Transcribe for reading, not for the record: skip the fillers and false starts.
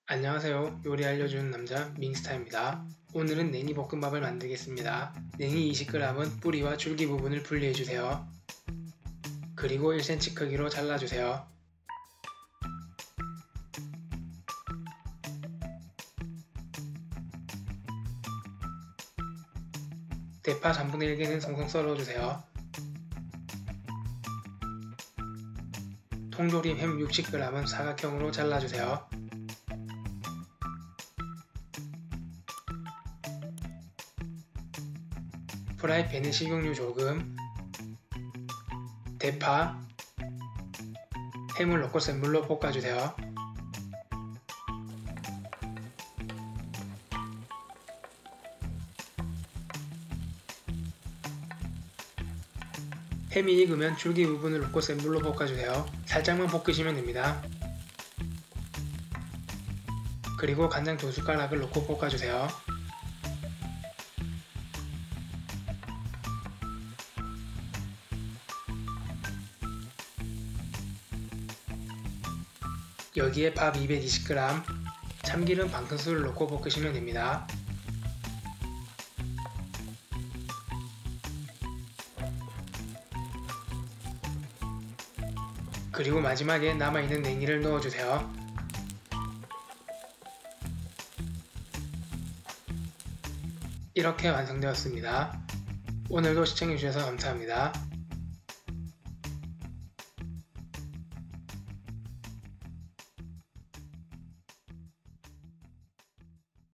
안녕하세요. 요리 알려주는 남자 밍스타입니다. 오늘은 냉이 볶음밥을 만들겠습니다. 냉이 20g은 뿌리와 줄기 부분을 분리해주세요. 그리고 1cm 크기로 잘라주세요. 대파 3분의 1개는 송송 썰어주세요. 통조림 햄 60g은 사각형으로 잘라주세요. 프라이팬에 식용유 조금, 대파, 햄을 넣고 센 물로 볶아주세요. 햄이 익으면 줄기 부분을 넣고 센 물로 볶아주세요. 살짝만 볶으시면 됩니다. 그리고 간장 2숟가락을 넣고 볶아주세요. 여기에 밥 220g, 참기름 반큰술을 넣고 볶으시면 됩니다. 그리고 마지막에 남아있는 냉이를 넣어주세요. 이렇게 완성되었습니다. 오늘도 시청해주셔서 감사합니다.